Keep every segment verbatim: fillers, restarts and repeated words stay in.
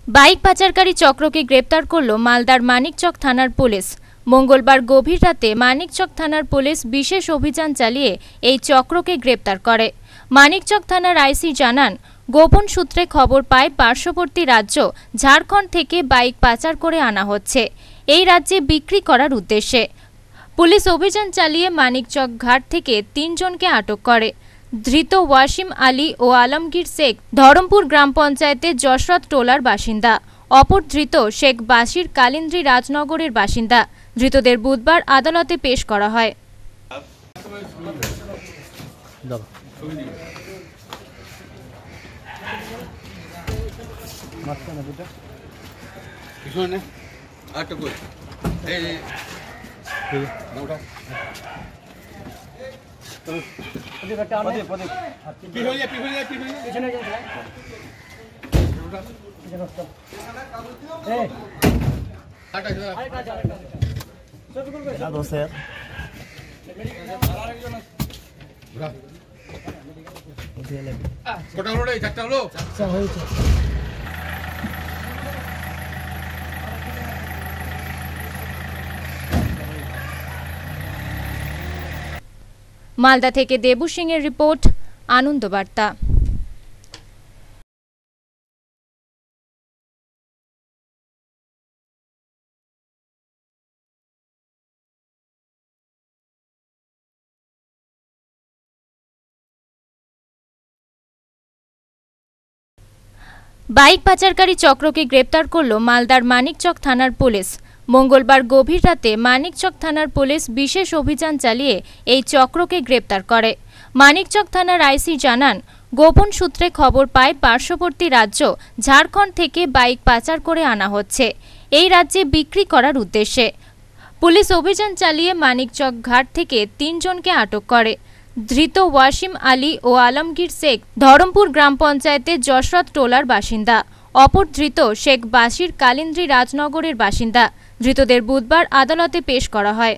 Bike পাচারকারী চক্রকে গ্রেপ্তার করল মালদার মানিকচক থানার পুলিশ। মঙ্গলবার গভীর রাতে মানিকচক থানার পুলিশ বিশেষ অভিযান চালিয়ে এই চক্রকে গ্রেপ্তার করে। মানিকচক থানার আইসি জানান, গোপন সূত্রে খবর পায় পার্শ্ববর্তী রাজ্য ঝাড়খণ্ড থেকে বাইক পাচার করে আনা হচ্ছে এই রাজ্যে বিক্রি করার উদ্দেশ্যে। পুলিশ অভিযান চালিয়ে মানিকচক ঘাট থেকে তিনজনকে আটক করে। ধৃত ওয়াসিম আলী ও আলমগীর শেখ ধরমপুর গ্রাম পঞ্চায়েতের যশরথ টোলার বাসিন্দা। অপর ধৃত শেখ বাসির কালিন্দ্রি রাজনগরের বাসিন্দা। ধৃতদের বুধবার আদালতে পেশ করা হয়। মালদা থেকে দেবু সিং এর রিপোর্ট, আনন্দ বার্তা। বাইক পাচারকারী চক্রকে গ্রেপ্তার করল মালদার মানিকচক থানার পুলিশ। মঙ্গলবার গভীর রাতে মানিকচক থানার পুলিশ বিশেষ অভিযান চালিয়ে এই চক্রকে গ্রেপ্তার করে। মানিকচক থানার আইসি জানান, গোপন সূত্রে খবর পায় পার্শ্ববর্তী রাজ্য ঝাড়খণ্ড থেকে বাইক পাচার করে আনা হচ্ছে এই রাজ্যে বিক্রি করার উদ্দেশ্যে। পুলিশ অভিযান চালিয়ে মানিকচক ঘাট থেকে তিনজনকে আটক করে। ধৃত ওয়াসিম আলী ও আলমগীর শেখ ধরমপুর গ্রাম পঞ্চায়েতের যশরথ টোলার বাসিন্দা। অপর ধৃত শেখ বাসির কালিন্দ্রি রাজনগরের বাসিন্দা। ধৃতদের বুধবার আদালতে পেশ করা হয়।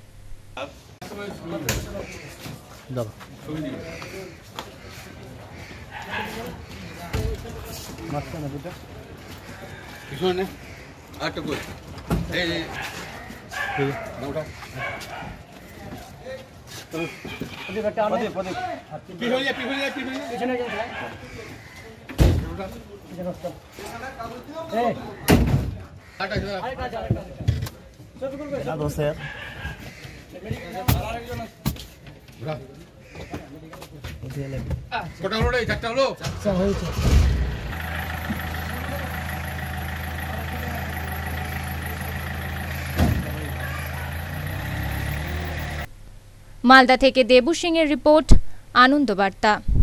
মালদা থেকে দেবু সিং এর রিপোর্ট, আনন্দ বার্তা।